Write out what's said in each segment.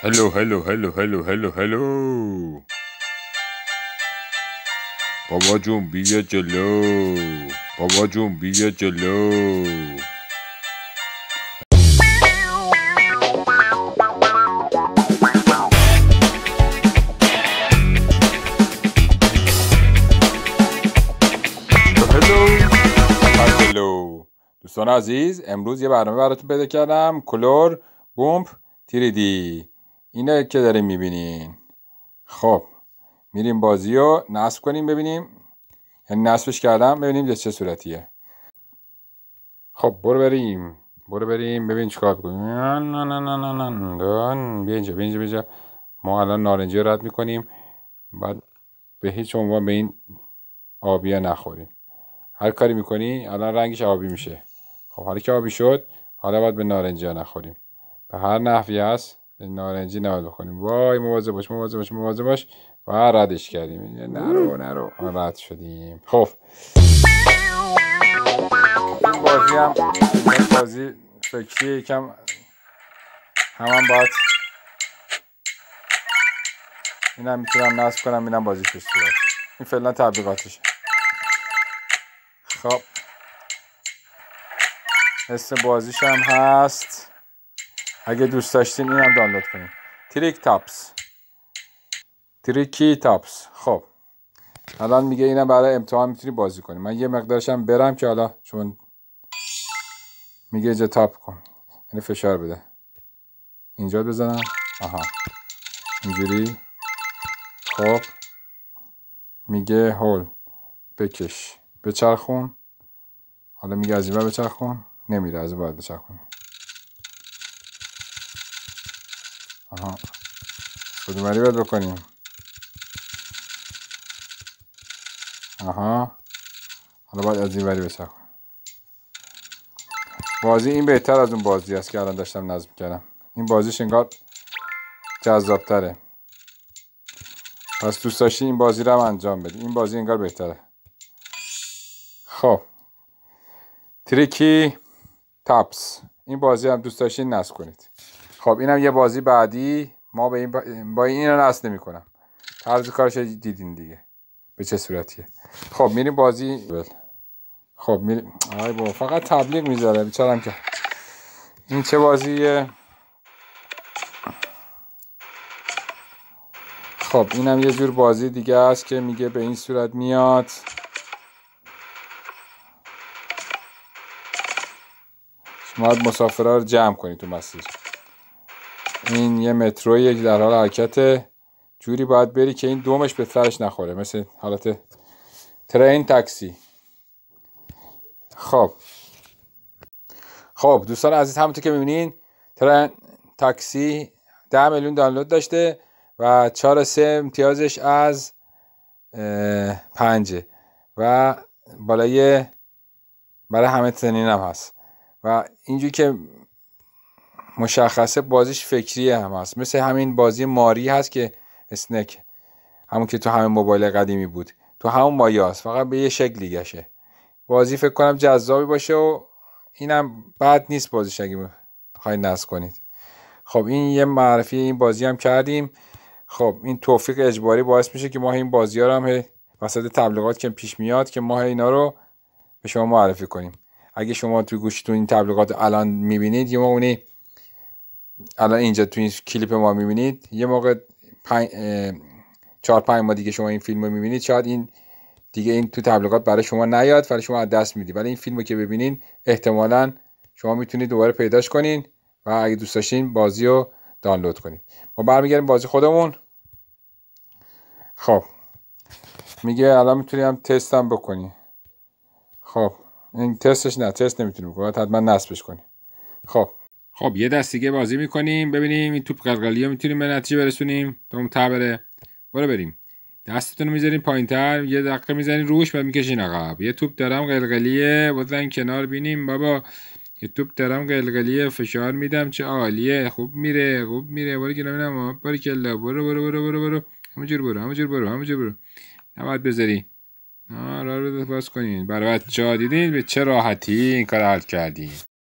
هلو هلو هلو هلو هلو هلو بابا جون بیا جلو، بابا جون بیا جلو. هلو دوستان عزیز، امروز یه برنامه براتون پیدا کردم، کلور بومپ تیریدی. اینه که داریم میبینین. خب میریم بازی رو نصب کنیم ببینیم، یعنی نصبش کردم ببینیم چه صورتیه. خب برو بریم ببین چیکار کنیم. بیا اینجا ما الان نارنجی رو رد میکنیم، بعد به هیچ عنوان به این آبی نخوریم. هر کاری میکنی الان رنگش آبی میشه. خب حالا که آبی شد، حالا باید به نارنجی نخوریم. به هر نحوی هست به نارنجی نباید بخوریم. وای مواظب باش و ردش کردیم. نرو رد شدیم. خب این بازی هم بازی فکریه، یکم همان باید اینم میتونم نصب کنم، اینم بازی کشتی باید. این فعلا تبلیغاتشه. خب اسم بازیش هم هست، اگه دوست داشتین اینم دانلود کنید، تریکی تاپس. خب الان میگه اینم برای امتحان میتونی بازی کنی. من یه مقدارش هم برم که حالا چون میگه اینجا تاپ کن، یعنی فشار بده. اینجا بزنم، آها اینجوری. خب میگه هول بکش بچرخون، حالا میگه از این ور بچرخون، نمیره از این ور بچرخون. آها کدومری باید بکنیم؟ آها حالا باید از این وری بچرخون. بازی این بهتر از اون بازی است که الان داشتم نصب کردم. این بازیش انگار جذاب‌تره، پس دوست داشتی این بازی رو هم انجام بدی. این بازی انگار بهتره. خب تریکی تاپس، این بازی هم دوست داشتین نصب کنید. خب اینم یه بازی بعدی. ما با این رو نصب نمی‌کنم. طرز کارش دیدین دیگه به چه صورتیه. خب میریم بازی. خب میریم. آی بابا فقط تبلیغ میذاره بیچارم. که این چه بازیه؟ خب اینم یه جور بازی دیگه است که میگه به این صورت میاد. شما باید مسافرها رو جمع کنید تو مسیر. این یه مترویه که در حال حرکته، جوری باید بری که این دومش به سرش نخوره، مثل حالت ترین تاکسی. خب دوستان عزیز، همونطور که میبینین ترین تاکسی 10 میلیون دانلود داشته و 4.3 امتیازش از 5 و بالای برای همه سنین هم هست و اینجوری که مشخصه بازیش فکریه هم هست، مثل همین بازی ماری هست که اسنک، همون که تو همه موبایل قدیمی بود، تو همون مایه هست، فقط به یه شکل دیگه‌شه. بازی فکر کنم جذابی باشه و اینم بد نیست بازیش اگه بخواید نصب کنید. خب این یه معرفی این بازی هم کردیم. خب این توفیق اجباری باعث میشه که ما این بازی ها رو هم وسط تبلیغات که پیش میاد که ما اینا رو به شما معرفی کنیم. اگه شما توی گوشتون این تبلیغات الان میبینید، یه موقع الان اینجا توی این کلیپ ما میبینید، یه موقع 4-5 ماه دیگه شما این فیلم رو میبینید، شاید این دیگه این تو تبلیغات برای شما نیاد، برای شما از دست میدی. ولی این فیلم رو که ببینین احتمالاً شما میتونید دوباره پیداش کنین و اگه دوست داشتین بازی رو دانلود کنید. ما برمیگردیم بازی خودمون. خب میگه الان میتونی هم تست هم بکنی. خب این تست نمیتونی بکنی، حتما نصبش کنی. خب یه دست دیگه بازی میکنیم ببینیم این توپ قلقلی ها میتونیم به نتیجه برسونیم تا اون بره. برو بریم. دستتون رو میذارین پایینتر، یه دقیقه میزنین روش، بعد میکشین عقب. یه توپ دارم قلقلیه، بزن کنار بینیم بابا. یه توپ دارم قلقلیه، فشار میدم، چه عالیه، خوب میره. برو که نمیدونم، باریکلا. برو همونجور برو. نباید بذاری. راه رو باز کنین. برای بچه‌ها دیدین به چه راحتی این کار حل کردین.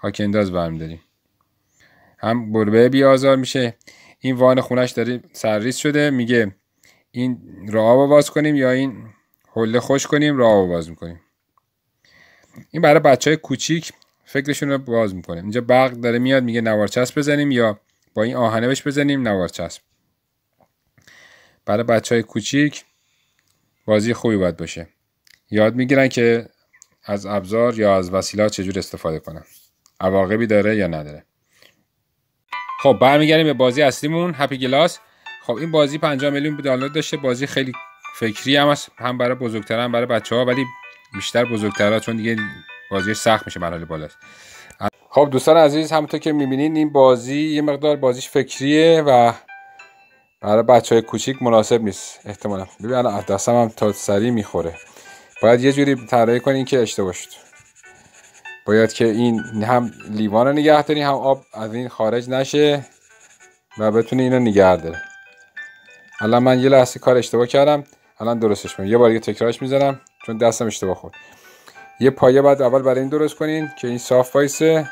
هاکنداز برمیداریم. هم گربه بیازار میشه. این وان خونش داره سرریز شده، میگه این را آب باز کنیم یا این حله خوش کنیم، را آب باز میکنیم. این برای بچهای کوچیک فکرشون رو باز میکنه. اینجا برق داره میاد، میگه نوار چسب بزنیم یا با این آهنه بهش بزنیم نوار چسب. برای بچهای کوچیک بازی خوبی باید باشه. یاد میگیرن که از ابزار یا از وسیلات چجور استفاده کنن، عواقبی داره یا نداره. خب برمیگردیم به بازی اصلیمون، هپی گلاس. خب این بازی 50 میلیون دانلود داشته. بازی خیلی فکری هم هست، هم برای بزرگترا هم برای بچه‌ها، ولی بیشتر بزرگترا چون دیگه بازی سخت میشه مرحله بالاست. خب دوستان عزیز، همونطور که میبینید این بازی یه مقدار بازیش فکریه و برای بچهای کوچیک مناسب نیست احتمالاً. ببین الان دستم هم تا سری میخوره. باید یه جوری طراحی کنین که اشتباه شد. باید که این هم لیوان رو نگه داری، هم آب از این خارج نشه و بتونه اینو نگه داره. الان من یه لحظه کار اشتباه کردم، الان درستش میکنم. یه بار دیگه تکرارش میذارم چون دستم اشتباه خورد. یه پایه بعد اول برای این درست کنین که این صاف وایسه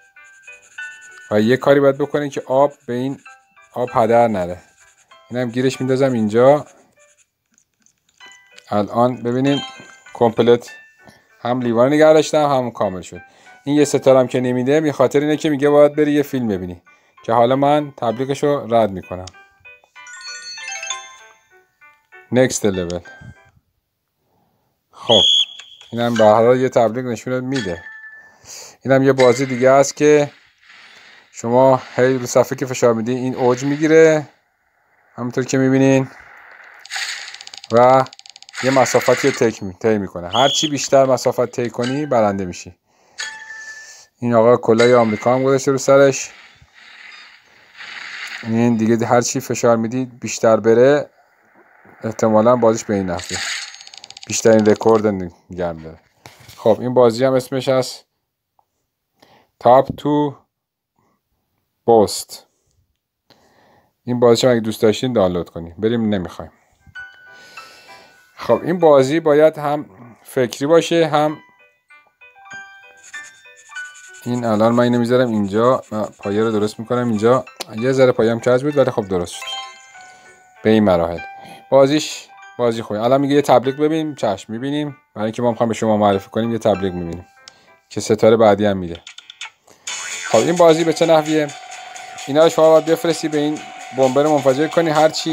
و یه کاری باید بکنین که آب به این آب هدر نره. اینم گیرش میندازم اینجا. الان ببینین کامپلت هم لیوان نگه داشتم هم کامل شد. این یه ستارم که نمیده به خاطر اینه که میگه باید بری یه فیلم ببینی، که حالا من تبلیغشو رد میکنم. next level. خب اینم به هر حال یه تبلیغ نشون میده. اینم یه بازی دیگه است که شما هی رو صفحه که فشار میدین این اوج میگیره همونطور که میبینین و یه مسافتی رو طی میکنه. هر چی بیشتر مسافت طی کنی برنده میشی. این آقا کلاه آمریکا هم گذاشته رو سرش. این دیگه هر چی فشار میدی بیشتر بره احتمالاً بازیش به این نفعه، بیشترین رکورد نگه داره. خب این بازی هم اسمش هست تاپ تو بوست. این بازیش هم اگه دوست داشتین دانلود کنین. بریم نمیخوایم. خب این بازی باید هم فکری باشه هم این. الان من اینو میذارم اینجا، پایه رو درست میکنم اینجا. یه ذره پایه‌ام کج بود ولی خب درست شد. به این مراحل بازی خوبه. الان میگه یه تبلیغ ببینیم. چشم میبینیم، برای اینکه ما میخوام به شما معرفی کنیم یه تبلیغ میبینیم که ستاره بعدی هم میده. خب این بازی به چه نحویه؟ اینا رو شما باید بفرستی به این بمب رو منفجر کنی. هرچی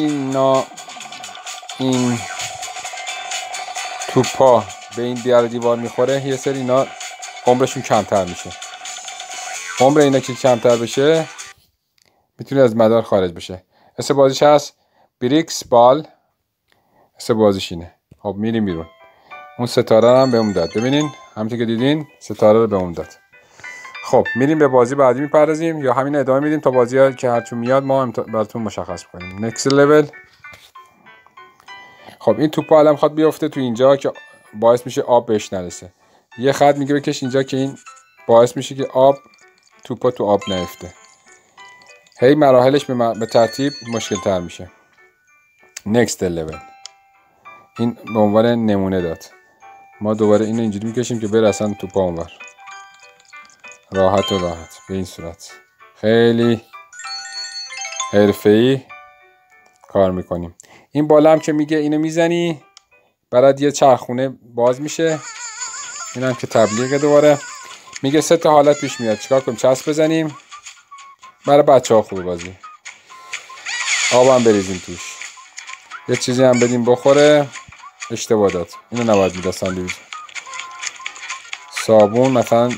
این توپا به این دیوار میخوره یه سری اینا عمرشون کمتر میشه. عمر اینا که کمتر بشه میتونه از مدار خارج بشه. اسم بازیش هست بریکس بال. اسم بازیش اینه. خب میریم بیرون. اون ستاره هم بهمون داد. ببینین همونطور که دیدین ستاره رو بهمون داد. خب میریم به بازی بعدی میپردازیم یا همین ادامه میدیم تا بازی ها که هرچون میاد ما براتون مشخص کنیم. next level. خب این توپ الان میخواد بیفته تو اینجا که باعث میشه آب بهش نرسه. یه خط میگه بکش اینجا که این باعث میشه که توپا تو آب نیفته. هی مراحلش به ترتیب مشکل تر میشه. next level. این به عنوان نمونه داد. ما دوباره اینو اینجوری میکشیم که بره اصلا توپا اونور. راحت به این صورت خیلی حرفه‌ای کار میکنیم. این بالا هم که میگه اینو میزنی برات یه چرخونه باز میشه. اینم که تبلیغ دوباره میگه 3 تا حالت پیش میاد. چیکار کنیم؟ چسب بزنیم. برای بچه‌ها خوبه بازی. آبم بریزیم توش. یه چیزی هم بدیم بخوره. اشتباه داد. اینو نباید میداد ساندویچ. صابون مثلا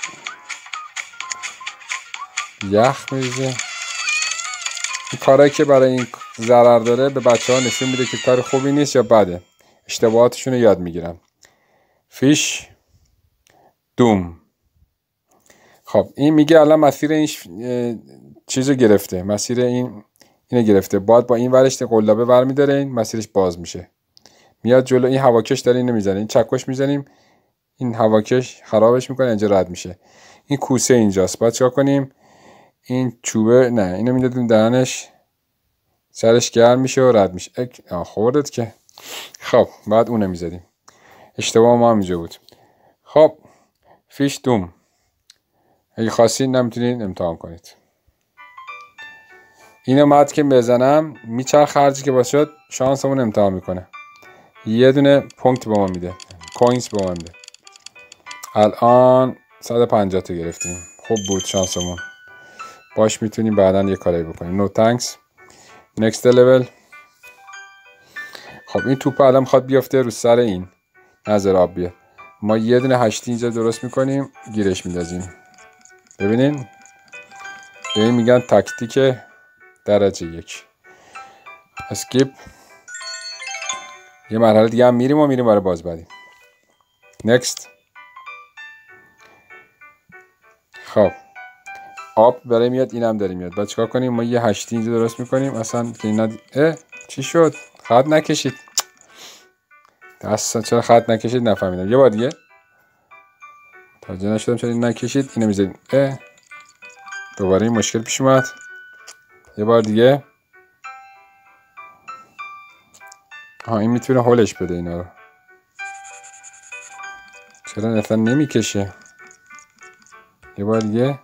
یخ میریزه. این کارهایی که برای این ضرر داره به بچه‌ها نشون میده که کار خوبی نیست یا بده. اشتباهاتشون رو یاد میگیرن. فیش دوم. خب این میگه الان مسیر این چیزو گرفته. مسیر اینو گرفته. باید با این ورش قلابه برمی‌داره، این مسیرش باز میشه. میاد جلو. این هواکش داره اینو میزنه. این چکش میزنیم. این هواکش خرابش میکنه، اینجا رد میشه. این کوسه اینجاست. باید چیکار کنیم؟ این چوبه نه، اینو میدادیم دهنش، سرش گرم میشه و رد میشه. خوردت که. خب بعد اونو میزدیم. اشتباه ما هم اینجا بود. خب فیش دوم. اگه خواستین نمیتونین امتحان کنید. اینو مد که بزنم میچرخ خرجی که باشه شانسمون امتحان میکنه. یه دونه پونکت به ما میده، کوینز به ما میده. الان 150 تا گرفتیم. خوب بود شانسمون. باش میتونیم بعدا یه کاری بکنیم. نو تانکس. نکست لول. خب این توپ الان میخواد بیافته رو سر این نظر آب بیاد. ما یه دونه هشتی اینجا درست میکنیم، گیرش میدازیم. ببینین به این میگن تاکتیک درجه 1. اسکیپ. یه مرحله دیگه هم میریم برای باز بعدی. نکست. خب آب برای میاد، اینم داره میاد. بعد چیکار کنیم؟ ما یه هشتی اینجا درست میکنیم اصلا که اینا چی شد؟ خط نکشید. اصلا چرا خط نکشید نفهمیدم. یه بار دیگه متوجه نشدم چرا نکشید. اینو میذاریم. دوباره این مشکل پیش اومد. یه بار دیگه. این میتونه هولش بده اینا رو. چرا اصلا نمیکشه؟ یه بار دیگه.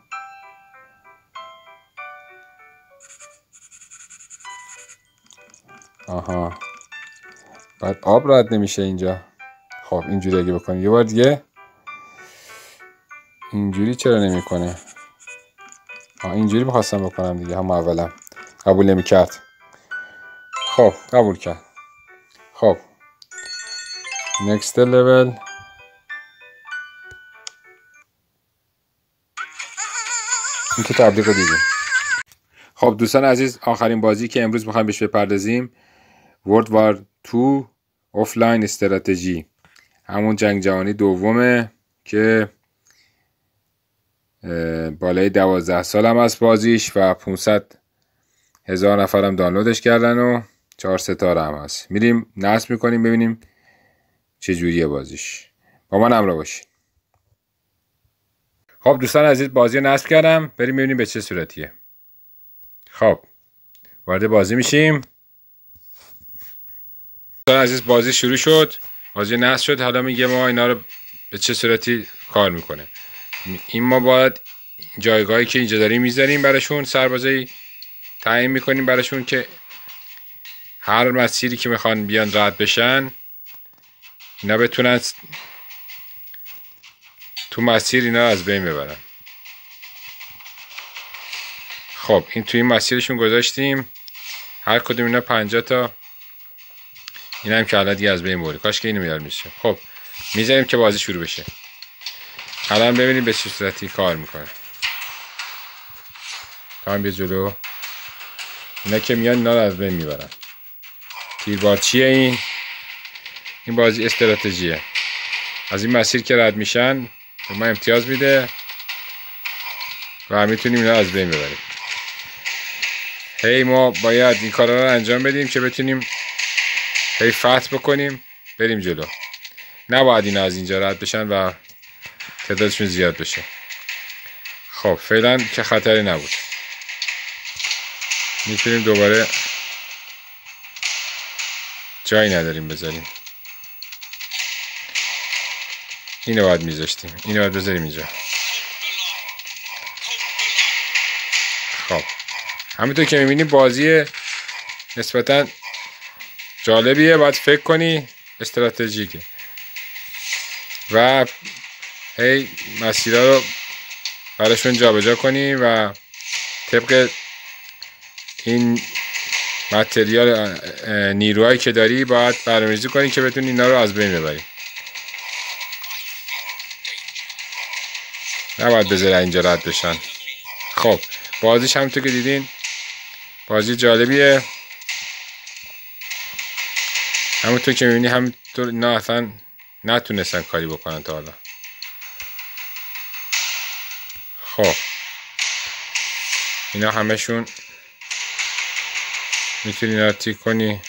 آها بعد آب رد نمیشه اینجا. خب اینجوری اگه بکنیم یه بار دیگه. اینجوری چرا نمیکنه؟ اینجوری بخواستم بکنم دیگه، هم اولا قبول نمیکرد. خب قبول کرد. خب next level. این که تبلیغ رو دیدیم. خب دوستان عزیز، آخرین بازی که امروز میخوایم بهش بپردازیم World War II Offline استراتژی، همون جنگ جهانی دومه که بالای 12 سال هم از بازیش و 500,000 نفر هم دانلودش کردن و 4 ستاره هم هست. میریم نصب میکنیم ببینیم چه جوریه بازیش. با من همراه باشید. خب دوستان عزیز، بازی رو نصب کردم، بریم ببینیم به چه صورتیه. خب وارد بازی میشیم. دوستان عزیز بازی شروع شد، بازی نصب شد. حالا میگه ما اینا رو به چه صورتی کار میکنه. این ما باید جایگاهی که اینجا داریم میذاریم براشون، سربازایی تعیین میکنیم براشون که هر مسیری که میخوان بیان رد بشن اینا بتونن تو مسیر اینا از بین ببرن. خب این توی این مسیرشون گذاشتیم. هر کدوم اینا 50 تا. این هم که حالا دیگه از بین برده. کاش که اینو میار میشه. خب میذاریم که بازی شروع بشه. الان ببینیم به چه صورتی کار میکنه. تایم بیا جلو. اینا که میان اینا رو از بین میبرن. تیربار چیه این؟ این بازی استراتژیه. از این مسیر که رد میشن به ما امتیاز میده و میتونیم اینا از بین ببریم. ما باید این کارا رو انجام بدیم که بتونیم فتح بکنیم بریم جلو. نباید اینا از اینجا رد بشن و تعدادشون زیاد بشه. خب فعلا که خطری نبود. میتونیم دوباره، جایی نداریم بذاریم. اینو باید میذاشتیم. اینو باید بذاریم اینجا. خب همینطور که میبینی بازی نسبتا جالبیه. باید فکر کنی استراتژیکه و مسیرها رو براشون جابجا کنی و طبق این متریال نیروهایی که داری باید برنامه‌ریزی کنی که بتونی اینا رو از بین ببری. نباید بذاری اینجا رد بشن. خب بازیش همونطور که دیدین بازی جالبیه. همونطور که میبینی همونطور اینا اصلا نتونستن کاری بکنن تا حالا. خب اینا همشون میتونی اینا رو تیک کنی.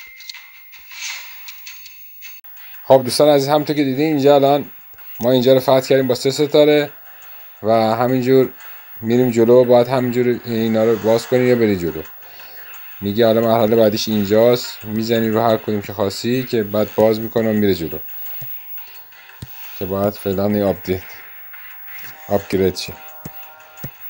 خب دوستان عزیز، همونطور که دیدین اینجا الان ما اینجا رو فتح کردیم با 3 ستاره و همینجور میریم جلو. باید همینجور اینا رو باز کنی یا بری جلو. میگه حالا مرحله بعدیش اینجاست. میزنی رو هر کدوم که خواستی که بعد باز میکنه و میره جلو که باید فعلا این آپگرید شه.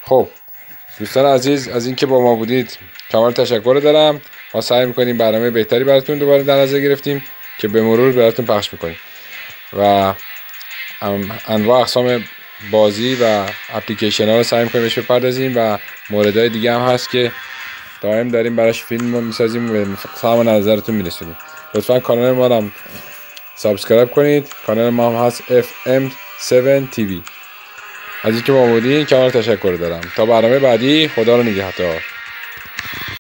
خب دوستان عزیز، از اینکه با ما بودید کمال تشکر دارم. ما سعی میکنیم برنامه بهتری براتون دوباره در نظر گرفتیم که به مرور براتون پخش میکنیم و انواع اقسام بازی و اپلیکیشن ها رو سعی میکنیم بهش بپردازیم و موردهای دیگه هم هست که دائم داریم براش فیلم میسازیم و سلام نظرتون میرسونیم. لطفا کانال ما رو سابسکرایب کنید. کانال ما هم هست FM7 TV. از اینکه با ما بودین کمال تشکر دارم. تا برنامه بعدی، خدا رو نگهدار.